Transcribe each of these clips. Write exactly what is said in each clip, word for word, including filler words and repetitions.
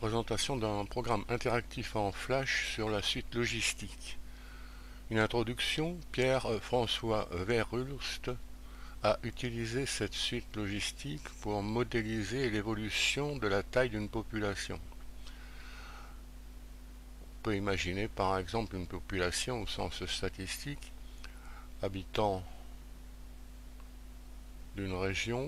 Présentation d'un programme interactif en Flash sur la suite logistique. Une introduction. Pierre-François Verhulst a utilisé cette suite logistique pour modéliser l'évolution de la taille d'une population. On peut imaginer par exemple une population au sens statistique, habitants d'une région,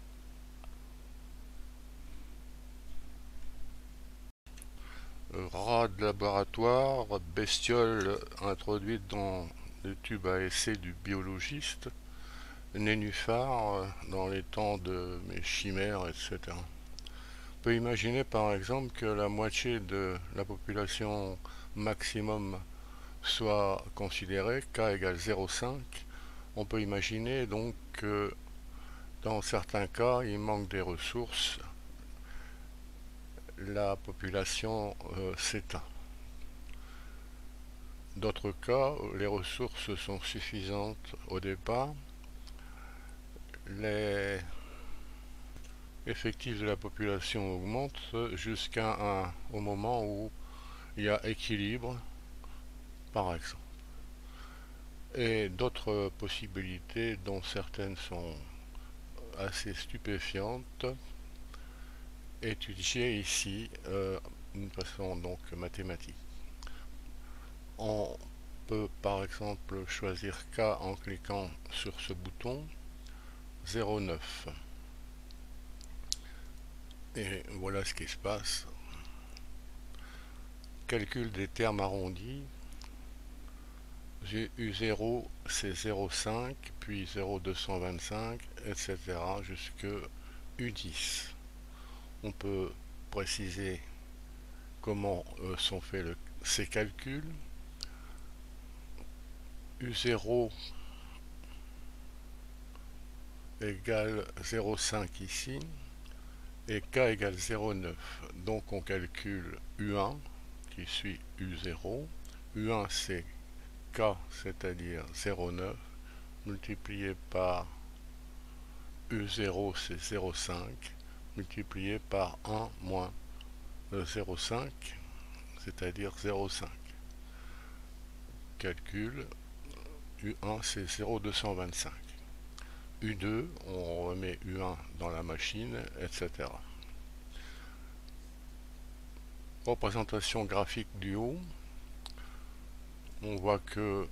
rats de laboratoire, bestioles introduites dans le tube à essai du biologiste, nénuphars dans les temps de mes chimères, et cetera. On peut imaginer par exemple que la moitié de la population maximum soit considérée, k égale zéro virgule cinq. On peut imaginer donc que dans certains cas, il manque des ressources, la population euh, s'éteint. D'autres cas, les ressources sont suffisantes au départ, les effectifs de la population augmentent jusqu'à un au moment où il y a équilibre, par exemple. Et d'autres possibilités, dont certaines sont assez stupéfiantes, étudiées ici euh, d'une façon donc mathématique. On peut par exemple choisir K en cliquant sur ce bouton zéro virgule neuf. Et voilà ce qui se passe. Calcul des termes arrondis. U zéro c'est zéro virgule cinq, puis zéro virgule deux cent vingt-cinq, et cetera jusque U dix. On peut préciser comment euh, sont faits le, ces calculs. U zéro égale zéro virgule cinq ici et K égale zéro virgule neuf. Donc on calcule U un qui suit U zéro. U un c'est K, c'est-à-dire zéro virgule neuf, multiplié par U zéro c'est zéro virgule cinq, multiplié par un moins zéro virgule cinq, c'est-à-dire zéro virgule cinq. Calcul, U un c'est zéro virgule deux cent vingt-cinq. U deux, on remet U un dans la machine, et cetera. Représentation graphique du haut. On voit que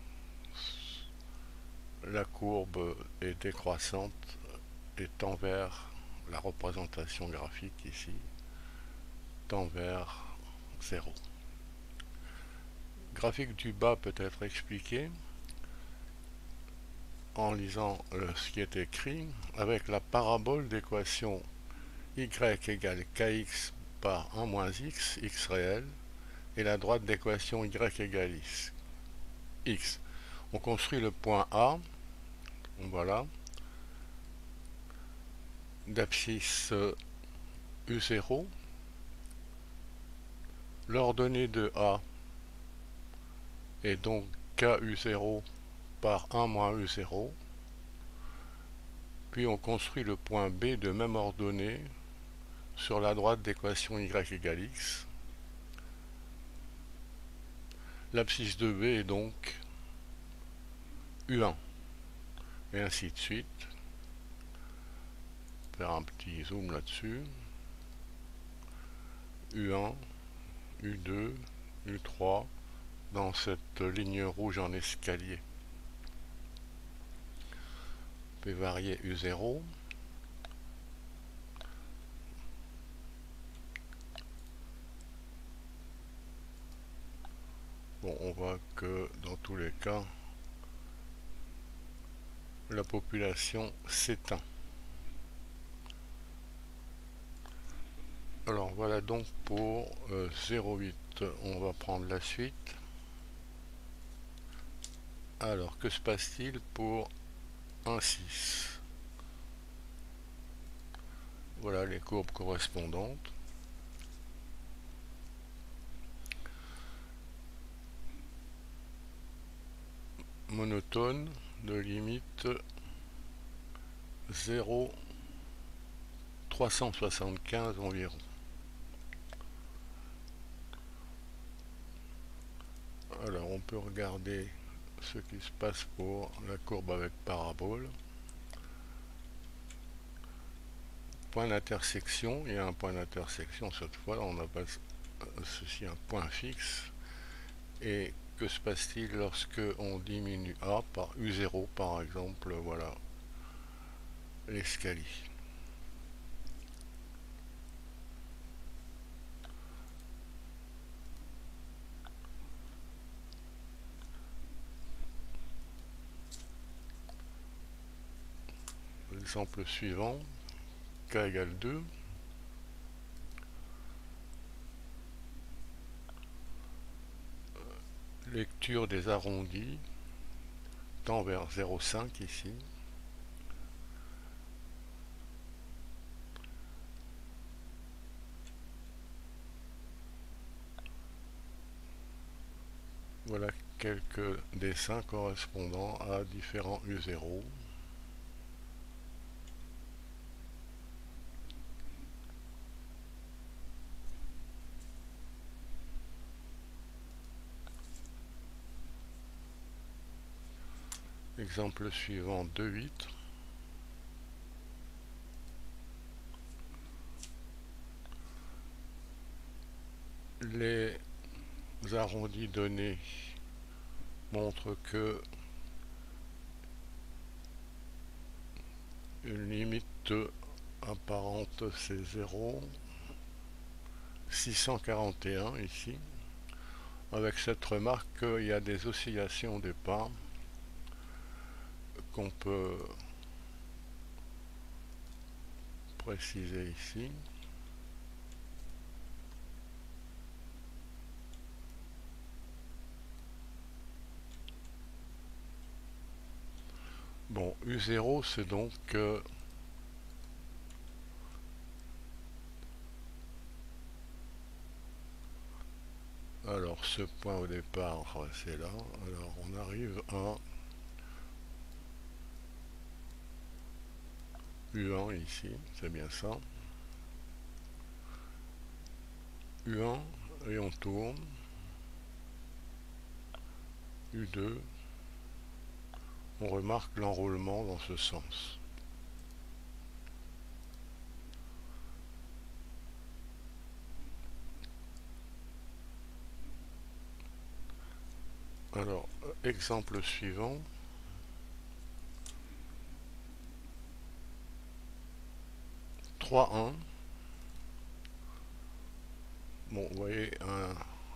la courbe est décroissante et tend vers la représentation graphique ici, tend vers zéro. Graphique du bas peut être expliqué en lisant euh, ce qui est écrit avec la parabole d'équation y égale kx par un moins x, x réel, et la droite d'équation y égale x. x. On construit le point A, voilà, d'abscisse U zéro. L'ordonnée de A est donc K U zéro par un moins U zéro. Puis on construit le point B de même ordonnée sur la droite d'équation y égale x. L'abscisse de B est donc U un. Et ainsi de suite. Faire un petit zoom là-dessus. U un, U deux, U trois, dans cette ligne rouge en escalier. On peut varier U zéro. Bon, on voit que dans tous les cas, la population s'éteint. Alors voilà donc pour euh, zéro virgule huit. On va prendre la suite. Alors que se passe-t-il pour un virgule six? Voilà les courbes correspondantes. Monotone de limite zéro virgule trois cent soixante-quinze environ. Alors on peut regarder ce qui se passe pour la courbe avec parabole. Point d'intersection, il y a un point d'intersection cette fois, on appelle ceci un point fixe. Et que se passe-t-il lorsque on diminue A par U zéro par exemple? Voilà l'escalier. L'exemple suivant, k égale deux. Lecture des arrondis tend vers zéro virgule cinq ici. Voilà quelques dessins correspondant à différents U zéro. Exemple suivant, deux virgule huit. Les arrondis donnés montrent que une limite apparente c'est zéro virgule six cent quarante et un ici, avec cette remarque qu'il y a des oscillations au départ qu'on peut préciser ici. Bon, U zéro c'est donc euh, alors ce point au départ c'est là, alors on arrive à U un ici, c'est bien ça, U un et on tourne, U deux, on remarque l'enroulement dans ce sens. Alors, exemple suivant. trois un. Bon, vous voyez un,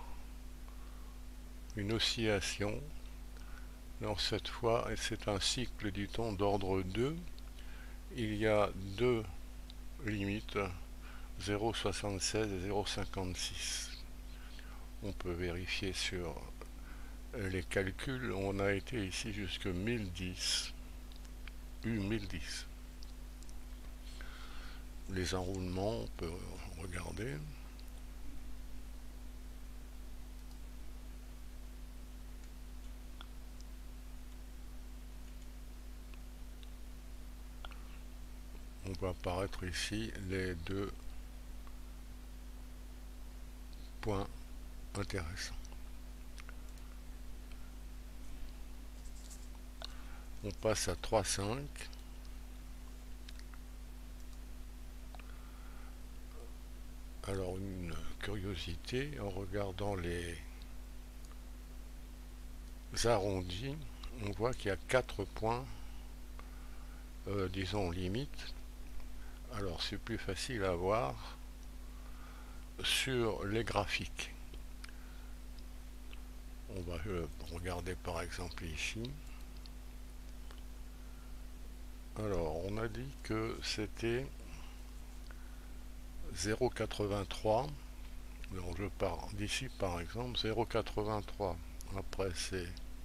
une oscillation. Alors cette fois, c'est un cycle du temps d'ordre deux. Il y a deux limites, zéro virgule soixante-seize et zéro virgule cinquante-six. On peut vérifier sur les calculs. On a été ici jusque mille dix, U mille dix. Les enroulements, on peut regarder. On peut apparaître ici les deux points intéressants. On passe à trois virgule cinq. Alors une curiosité, en regardant les arrondis, on voit qu'il y a quatre points, euh, disons limites. Alors c'est plus facile à voir sur les graphiques. On va euh, regarder par exemple ici. Alors on a dit que c'était zéro virgule quatre-vingt-trois. Alors je pars d'ici par exemple, zéro virgule quatre-vingt-trois. Après c'est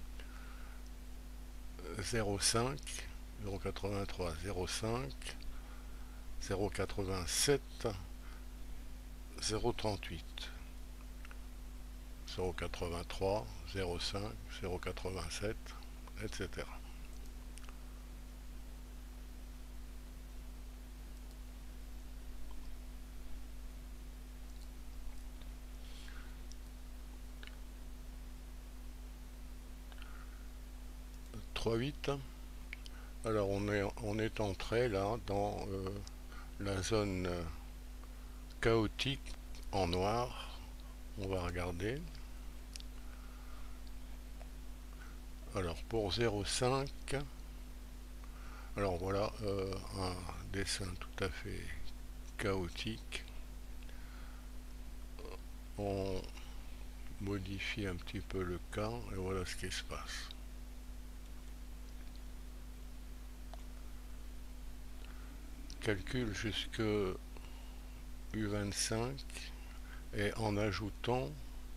zéro virgule cinq, zéro virgule quatre-vingt-trois, zéro virgule cinq, zéro virgule quatre-vingt-sept, zéro virgule trente-huit, zéro virgule quatre-vingt-trois, zéro virgule cinq, zéro virgule quatre-vingt-sept, et cetera. trois huit. Alors on est, on est entré là dans euh, la zone euh, chaotique en noir. On va regarder. Alors pour zéro cinq, alors voilà euh, un dessin tout à fait chaotique. On modifie un petit peu le cas et voilà ce qui se passe. Calcule jusque U vingt-cinq et en ajoutant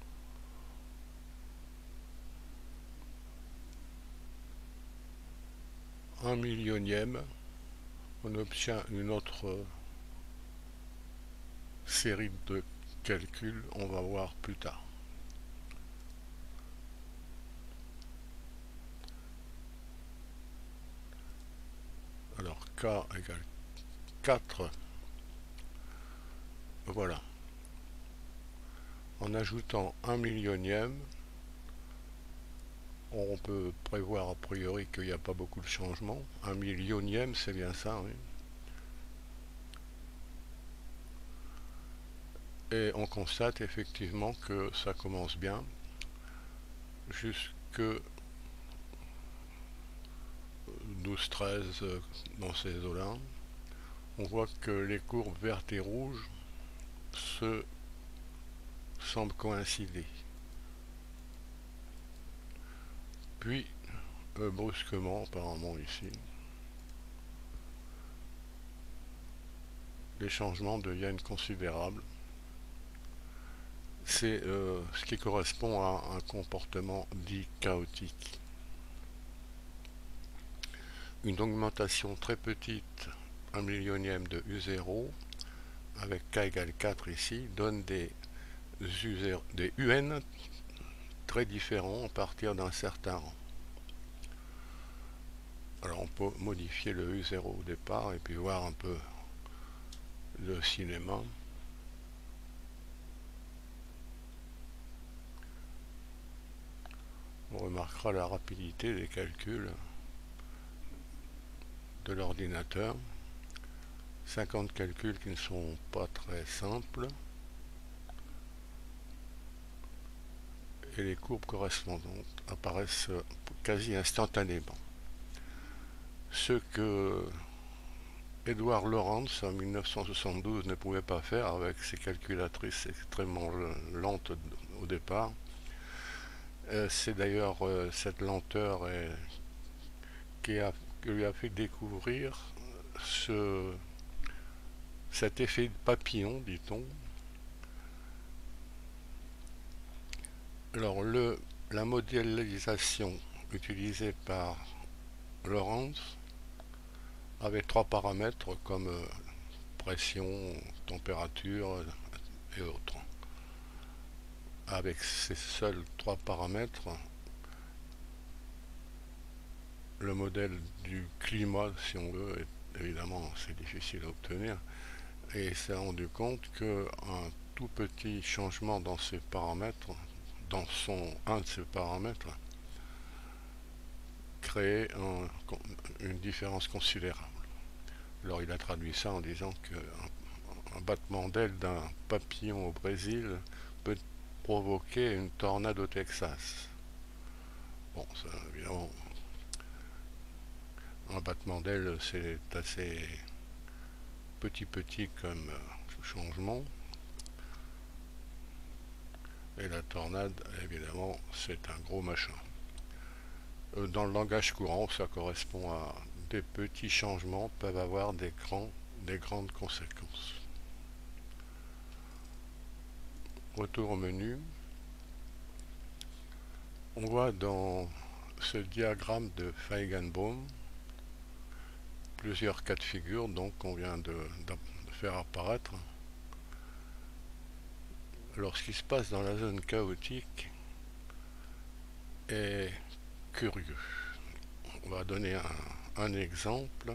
un millionième, on obtient une autre série de calculs, on va voir plus tard. Alors K égale quatre, voilà. En ajoutant un millionième, on peut prévoir a priori qu'il n'y a pas beaucoup de changements. Un millionième, c'est bien ça, oui. Et on constate effectivement que ça commence bien jusque douze treize dans ces eaux-là. On voit que les courbes vertes et rouges se semblent coïncider. Puis, euh, brusquement, apparemment ici, les changements deviennent considérables. C'est euh, ce qui correspond à un comportement dit chaotique. Une augmentation très petite, un millionième de U zéro, avec K égale quatre ici, donne des, U zéro, des U N très différents à partir d'un certain rang. Alors on peut modifier le U zéro au départ et puis voir un peu le cinéma. On remarquera la rapidité des calculs de l'ordinateur. cinquante calculs qui ne sont pas très simples. Et les courbes correspondantes apparaissent quasi instantanément. Ce que Edward Lorenz en mille neuf cent soixante-douze ne pouvait pas faire avec ses calculatrices extrêmement lentes au départ. Euh, c'est d'ailleurs euh, cette lenteur est, qui, a, qui lui a fait découvrir ce, cet effet de papillon, dit-on. Alors le, la modélisation utilisée par Lorenz avait trois paramètres comme euh, pression, température et autres. Avec ces seuls trois paramètres, le modèle du climat, si on veut, est, évidemment c'est difficile à obtenir, et il s'est rendu compte qu'un tout petit changement dans ces paramètres, dans son un de ces paramètres, créait un, une différence considérable. Alors il a traduit ça en disant qu'un un battement d'aile d'un papillon au Brésil peut provoquer une tornade au Texas. Bon, ça, évidemment, un battement d'aile, c'est assez petit petit comme euh, changement. Et la tornade, évidemment, c'est un gros machin. Euh, dans le langage courant, ça correspond à des petits changements peuvent avoir des, grands, des grandes conséquences. Retour au menu. On voit dans ce diagramme de Feigenbaum plusieurs cas de figure donc qu'on vient de, de faire apparaître. Alors ce qui se passe dans la zone chaotique est curieux. On va donner un, un exemple.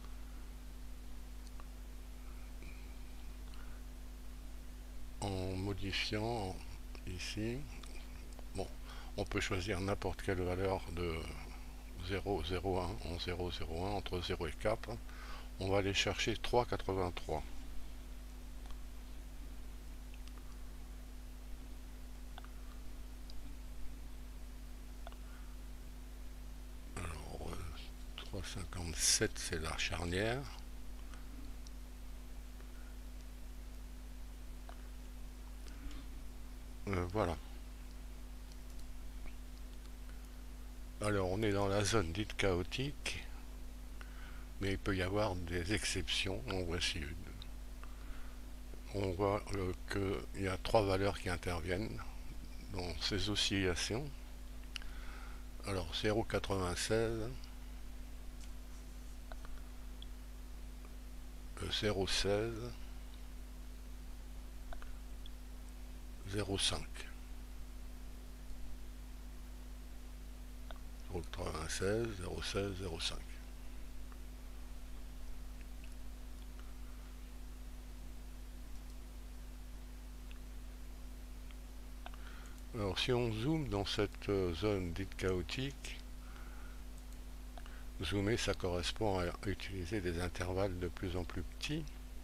En modifiant ici, bon, on peut choisir n'importe quelle valeur de zéro zéro un, en zéro zéro un, entre zéro et quatre, on va aller chercher trois virgule quatre-vingt-trois. Alors, euh, trois virgule cinquante-sept, c'est la charnière. Euh, voilà. Alors, on est dans la zone dite chaotique, mais il peut y avoir des exceptions. En voici une. On voit euh, qu'il y a trois valeurs qui interviennent dans ces oscillations. Alors, zéro virgule quatre-vingt-seize, zéro virgule seize, zéro virgule cinq. zéro virgule quatre-vingt-seize, zéro virgule seize, zéro virgule cinq. Alors si on zoome dans cette zone dite chaotique, zoomer ça correspond à utiliser des intervalles de plus en plus petits.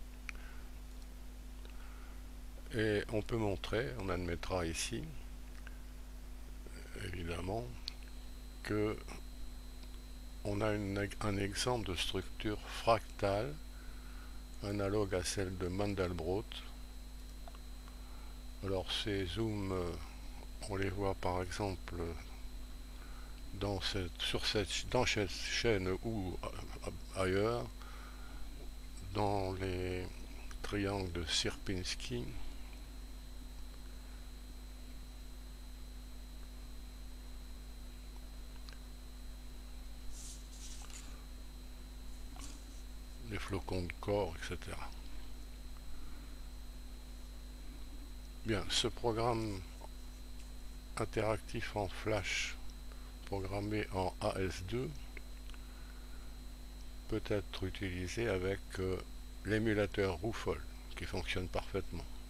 Et on peut montrer, on admettra ici, évidemment, que on a une, un exemple de structure fractale, analogue à celle de Mandelbrot. Alors ces zooms, on les voit par exemple dans cette, sur cette, dans cette chaîne ou ailleurs, dans les triangles de Sierpinski. Les flocons de corps, et cetera. Bien, ce programme interactif en flash programmé en A S deux peut être utilisé avec euh, l'émulateur Rufol qui fonctionne parfaitement.